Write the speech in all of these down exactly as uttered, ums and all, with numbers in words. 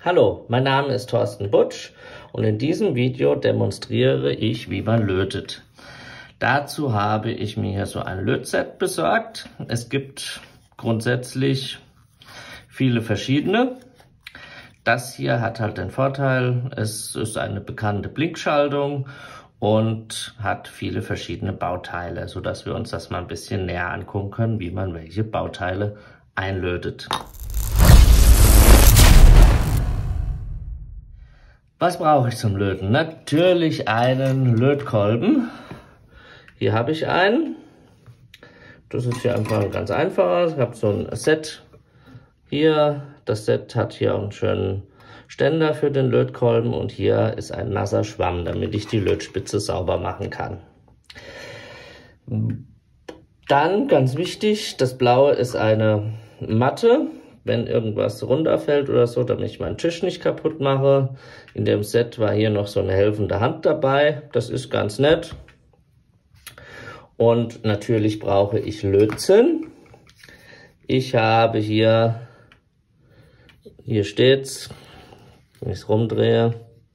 Hallo, mein Name ist Thorsten Butsch und in diesem Video demonstriere ich, wie man lötet. Dazu habe ich mir hier so ein Lötset besorgt. Es gibt grundsätzlich viele verschiedene. Das hier hat halt den Vorteil, es ist eine bekannte Blinkschaltung und hat viele verschiedene Bauteile, sodass wir uns das mal ein bisschen näher angucken können, wie man welche Bauteile einlötet. Was brauche ich zum Löten? Natürlich einen Lötkolben. Hier habe ich einen. Das ist hier einfach ein ganz einfacher. Ich habe so ein Set hier. Das Set hat hier einen schönen Ständer für den Lötkolben und hier ist ein nasser Schwamm, damit ich die Lötspitze sauber machen kann. Dann, ganz wichtig, das Blaue ist eine Matte. Wenn irgendwas runterfällt oder so, damit ich meinen Tisch nicht kaputt mache. In dem Set war hier noch so eine helfende Hand dabei. Das ist ganz nett. Und natürlich brauche ich Lötzinn. Ich habe hier, hier steht's, wenn ich es rumdrehe,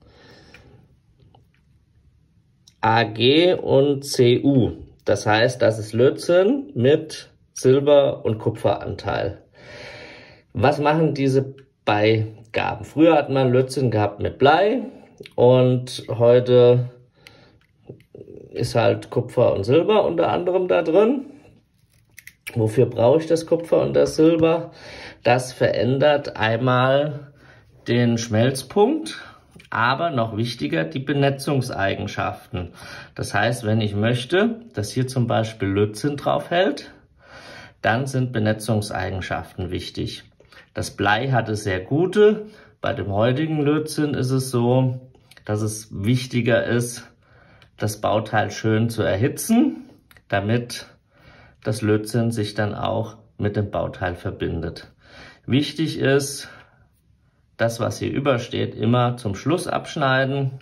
A G und C U. Das heißt, das ist Lötzinn mit Silber- und Kupferanteil. Was machen diese Beigaben? Früher hat man Lötzinn gehabt mit Blei und heute ist halt Kupfer und Silber unter anderem da drin. Wofür brauche ich das Kupfer und das Silber? Das verändert einmal den Schmelzpunkt, aber noch wichtiger die Benetzungseigenschaften. Das heißt, wenn ich möchte, dass hier zum Beispiel Lötzinn drauf hält, dann sind Benetzungseigenschaften wichtig. Das Blei hatte sehr gute. Bei dem heutigen Lötzinn ist es so, dass es wichtiger ist, das Bauteil schön zu erhitzen, damit das Lötzinn sich dann auch mit dem Bauteil verbindet. Wichtig ist, das, was hier übersteht, immer zum Schluss abschneiden,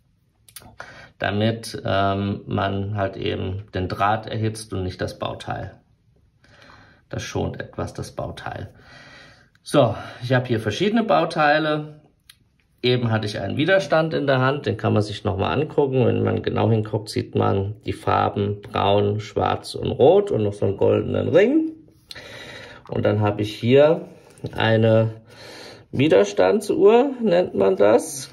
damit ähm, man halt eben den Draht erhitzt und nicht das Bauteil. Das schont etwas das Bauteil. So, ich habe hier verschiedene Bauteile. Eben hatte ich einen Widerstand in der Hand, den kann man sich nochmal angucken. Wenn man genau hinguckt, sieht man die Farben braun, schwarz und rot und noch so einen goldenen Ring. Und dann habe ich hier eine Widerstandsuhr, nennt man das.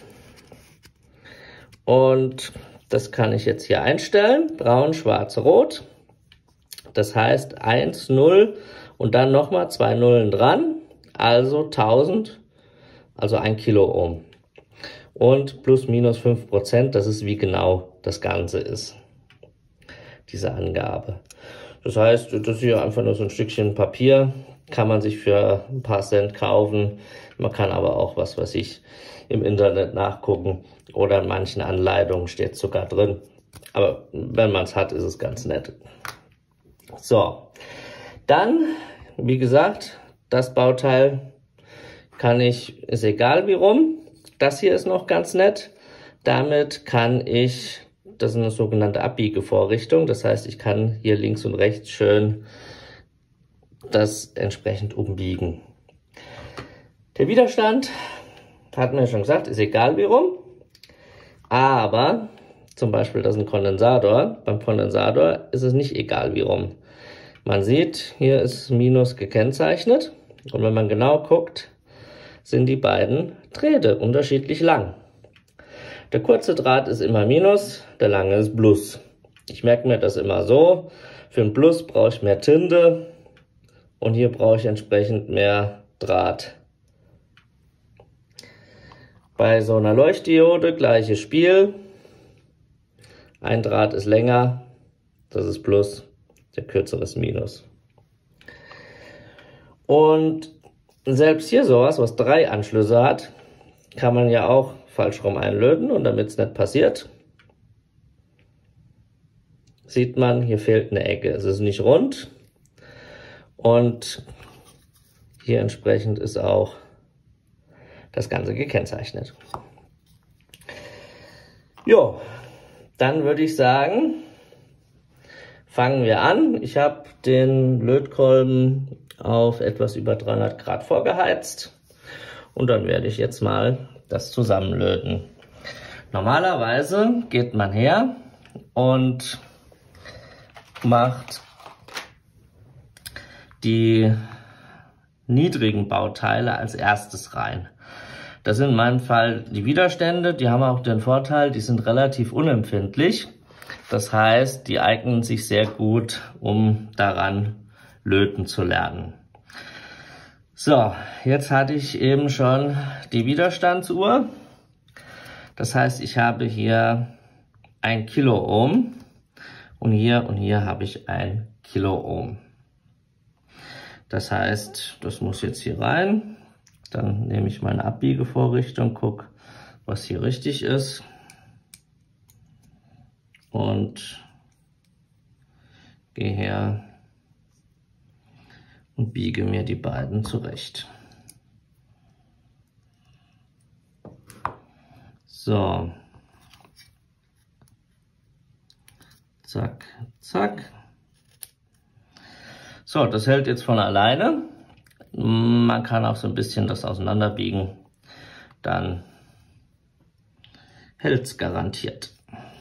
Und das kann ich jetzt hier einstellen, braun, schwarz, rot. Das heißt eins, null und dann nochmal zwei Nullen dran. Also tausend, also ein Kiloohm. Und plus minus fünf Prozent, das ist wie genau das Ganze ist, diese Angabe. Das heißt, das ist hier einfach nur so ein Stückchen Papier, kann man sich für ein paar Cent kaufen. Man kann aber auch, was weiß ich, im Internet nachgucken oder in manchen Anleitungen steht es sogar drin. Aber wenn man es hat, ist es ganz nett. So, dann, wie gesagt, das Bauteil kann ich, ist egal wie rum. Das hier ist noch ganz nett. Damit kann ich, das ist eine sogenannte Abbiegevorrichtung. Das heißt, ich kann hier links und rechts schön das entsprechend umbiegen. Der Widerstand, hat man ja schon gesagt, ist egal wie rum. Aber zum Beispiel, das ist ein Kondensator. Beim Kondensator ist es nicht egal wie rum. Man sieht, hier ist Minus gekennzeichnet. Und wenn man genau guckt, sind die beiden Drähte unterschiedlich lang. Der kurze Draht ist immer Minus, der lange ist Plus. Ich merke mir das immer so. Für ein Plus brauche ich mehr Tinte und hier brauche ich entsprechend mehr Draht. Bei so einer Leuchtdiode gleiches Spiel. Ein Draht ist länger, das ist Plus, der kürzere ist Minus. Und selbst hier sowas, was drei Anschlüsse hat, kann man ja auch falsch rum einlöten und damit es nicht passiert, sieht man, hier fehlt eine Ecke. Es ist nicht rund und hier entsprechend ist auch das Ganze gekennzeichnet. Jo, dann würde ich sagen, fangen wir an. Ich habe den Lötkolben auf etwas über dreihundert Grad vorgeheizt Und dann werde ich jetzt mal das zusammenlöten. Normalerweise geht man her und macht die niedrigen Bauteile als erstes rein. Das sind in meinem Fall die Widerstände, die haben auch den Vorteil, die sind relativ unempfindlich. Das heißt, die eignen sich sehr gut, um daran löten zu lernen. So, jetzt hatte ich eben schon die Widerstandsuhr. Das heißt, ich habe hier ein Kiloohm und hier und hier habe ich ein Kiloohm. Das heißt, das muss jetzt hier rein. Dann nehme ich meine Abbiegevorrichtung, gucke, was hier richtig ist und gehe her und biege mir die beiden zurecht. So, zack, zack. So, das hält jetzt von alleine. Man kann auch so ein bisschen das auseinanderbiegen, dann hält es garantiert.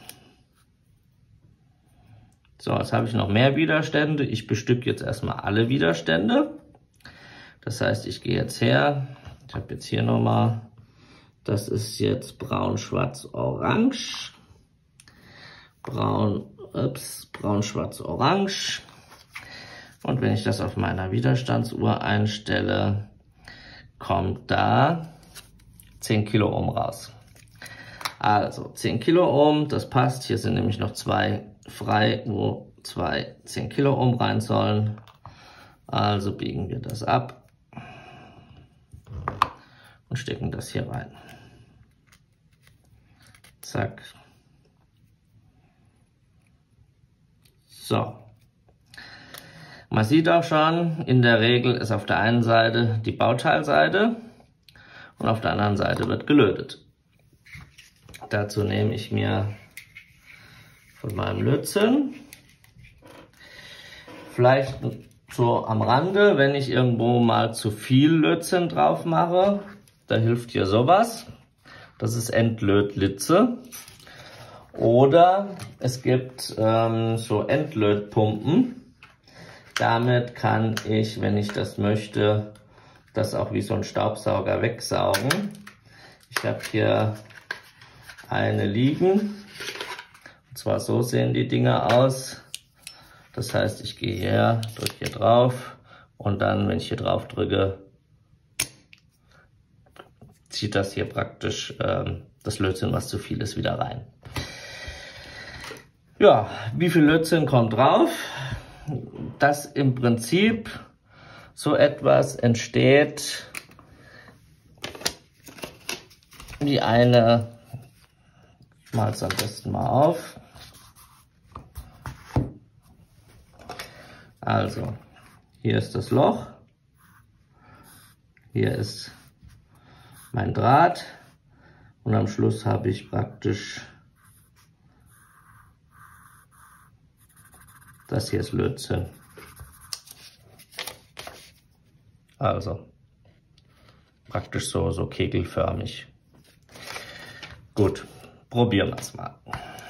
So, jetzt habe ich noch mehr Widerstände. Ich bestücke jetzt erstmal alle Widerstände. Das heißt, ich gehe jetzt her. Ich habe jetzt hier nochmal, das ist jetzt braun, schwarz, orange. Braun, ups, braun, schwarz, orange. Und wenn ich das auf meiner Widerstandsuhr einstelle, kommt da zehn Kiloohm raus. Also zehn Kiloohm, das passt. Hier sind nämlich noch zwei frei, wo zwei zehn Kiloohm rein sollen. Also biegen wir das ab und stecken das hier rein. Zack. So. Man sieht auch schon, in der Regel ist auf der einen Seite die Bauteilseite und auf der anderen Seite wird gelötet. Dazu nehme ich mir von meinem Lötzinn, vielleicht so am Rande, wenn ich irgendwo mal zu viel Lötzinn drauf mache, da hilft hier sowas. Das ist Endlötlitze. Oder es gibt ähm, so Endlötpumpen. Damit kann ich, wenn ich das möchte, das auch wie so ein Staubsauger wegsaugen. Ich habe hier eine liegen. Und zwar so sehen die Dinger aus. Das heißt, ich gehe her, drücke hier drauf und dann, wenn ich hier drauf drücke, zieht das hier praktisch ähm, das Lötzinn, was zu viel ist, wieder rein. Ja, wie viel Lötzinn kommt drauf? Dass im Prinzip so etwas entsteht wie eine, ich mal es am besten mal auf. Also, hier ist das Loch, hier ist mein Draht und am Schluss habe ich praktisch das hier ist Lötzinn. Also praktisch so, so kegelförmig. Gut, probieren wir es mal.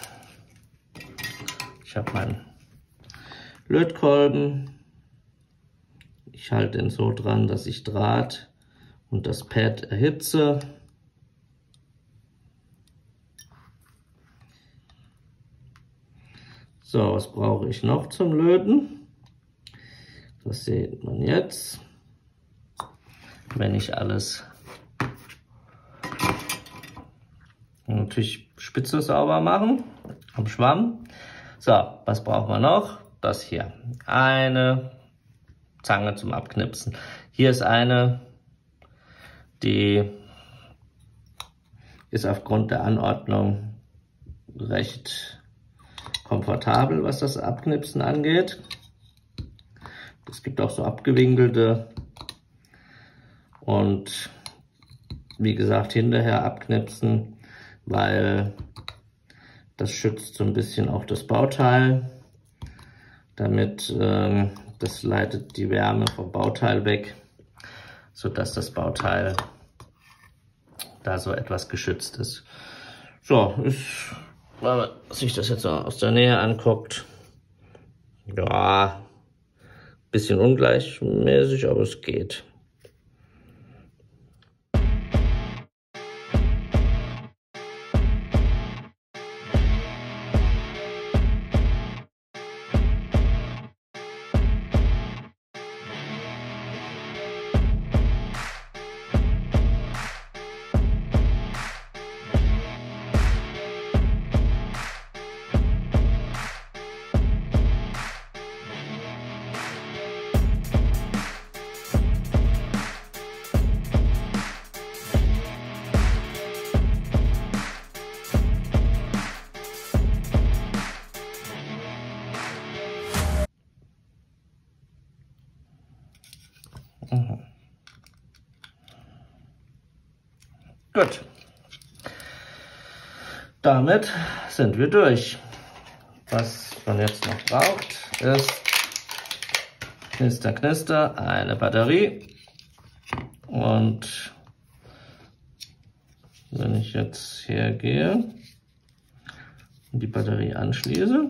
Ich habe meinen Lötkolben. Ich halte ihn so dran, dass ich Draht und das Pad erhitze. So, was brauche ich noch zum Löten? Das sieht man jetzt. Wenn ich alles natürlich Spitze sauber machen am Schwamm. So, was brauchen wir noch? Das hier. Eine Zange zum Abknipsen. Hier ist eine, die ist aufgrund der Anordnung recht komfortabel, was das Abknipsen angeht. Es gibt auch so abgewinkelte und wie gesagt hinterher abknipsen, weil das schützt so ein bisschen auch das Bauteil, damit ähm, das leitet die Wärme vom Bauteil weg, sodass das Bauteil da so etwas geschützt ist. So, ist, wenn man sich das jetzt mal aus der Nähe anguckt, ja, bisschen ungleichmäßig, aber es geht. Mhm. Gut. Damit sind wir durch. Was man jetzt noch braucht, ist Knister, Knister, eine Batterie. Und wenn ich jetzt hergehe und die Batterie anschließe,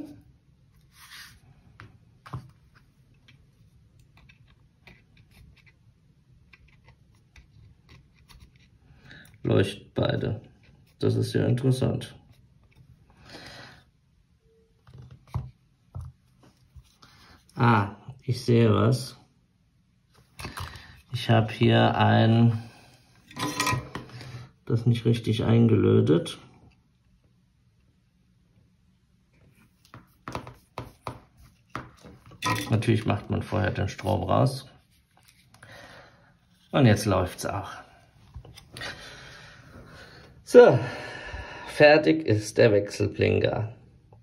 leuchten beide. Das ist ja interessant. Ah, ich sehe was. Ich habe hier ein, das nicht richtig eingelötet. Natürlich macht man vorher den Strom raus. Und jetzt läuft's auch. So, fertig ist der Wechselblinker.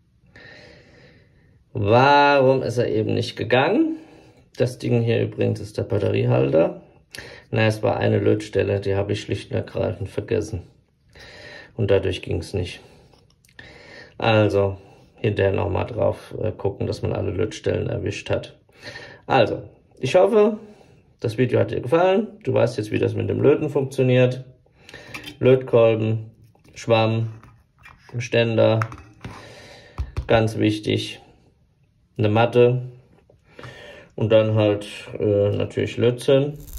Warum ist er eben nicht gegangen? Das Ding hier übrigens ist der Batteriehalter. Na, es war eine Lötstelle, die habe ich schlicht und ergreifend vergessen. Und dadurch ging es nicht. Also, hinterher nochmal drauf äh, gucken, dass man alle Lötstellen erwischt hat. Also, ich hoffe, das Video hat dir gefallen. Du weißt jetzt, wie das mit dem Löten funktioniert. Lötkolben, Schwamm, Ständer, ganz wichtig, eine Matte und dann halt äh, natürlich Lötzinn.